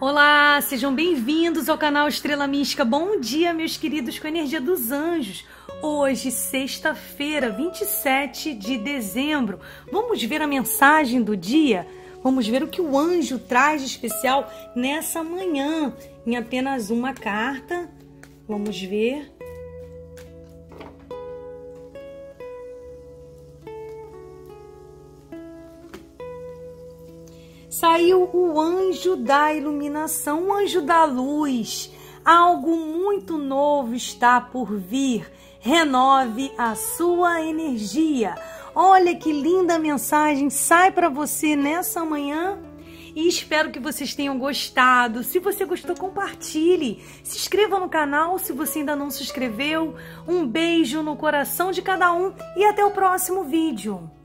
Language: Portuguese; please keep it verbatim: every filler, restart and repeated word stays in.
Olá, sejam bem-vindos ao canal Estrela Mística. Bom dia, meus queridos, com a energia dos anjos. Hoje, sexta-feira, vinte e sete de dezembro. Vamos ver a mensagem do dia? Vamos ver o que o anjo traz de especial nessa manhã, em apenas uma carta. Vamos ver. Saiu o anjo da iluminação, o anjo da luz. Algo muito novo está por vir. Renove a sua energia. Olha que linda mensagem sai para você nessa manhã. E espero que vocês tenham gostado. Se você gostou, compartilhe. Se inscreva no canal se você ainda não se inscreveu. Um beijo no coração de cada um e até o próximo vídeo.